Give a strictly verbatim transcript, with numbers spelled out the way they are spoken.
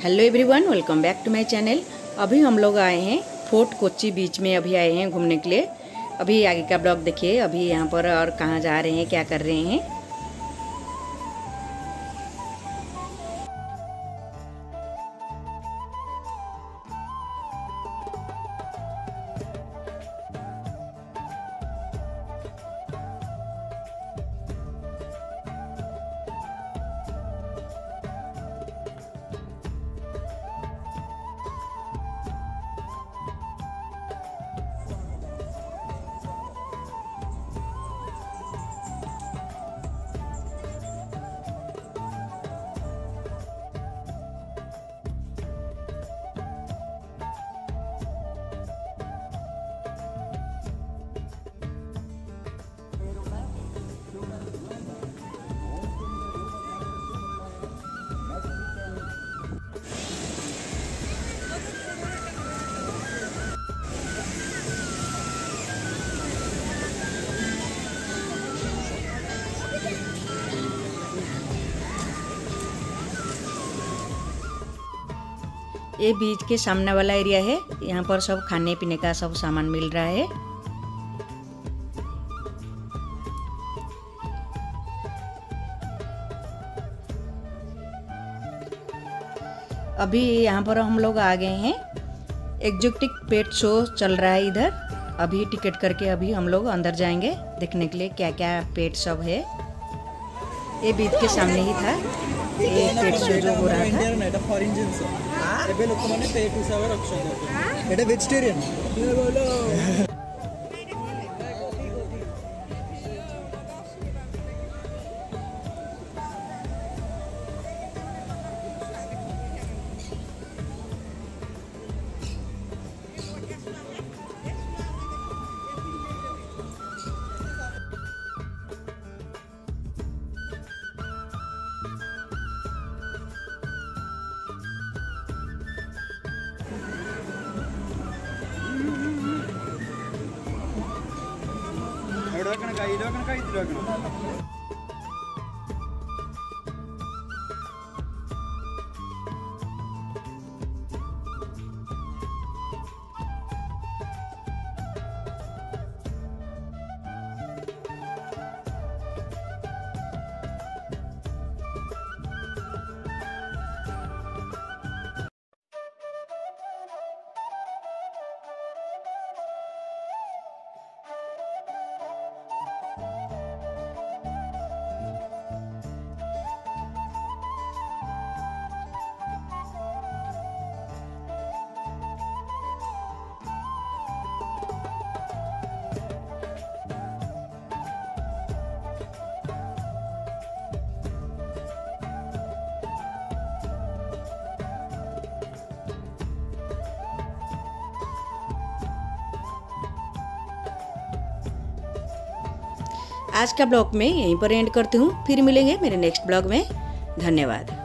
Hello everyone, welcome back to my channel. अभी हम लोग आए हैं फोर्ट कोच्चि बीच में, अभी आए हैं घूमने के लिए। अभी आगे का ब्लॉग देखिए, अभी यहाँ पर और कहाँ जा रहे हैं, क्या कर रहे हैं। ये बीच के सामने वाला एरिया है, यहाँ पर सब खाने पीने का सब सामान मिल रहा है। अभी यहाँ पर हम लोग आ गए हैं, एग्जोटिक पेट शो चल रहा है इधर। अभी टिकट करके अभी हम लोग अंदर जाएंगे देखने के लिए क्या क्या पेट सब है। ये बीच के सामने ही था ये पेट शो जो हो रहा था। ଏବେ ଲୋକମାନେ ପେଟ୍ ହିସାବରେ ରଖୁଛନ୍ତି। ଏଟା ଭେଜିଟେରିଆନ। आज का ब्लॉग में यहीं पर एंड करती हूँ, फिर मिलेंगे मेरे नेक्स्ट ब्लॉग में। धन्यवाद।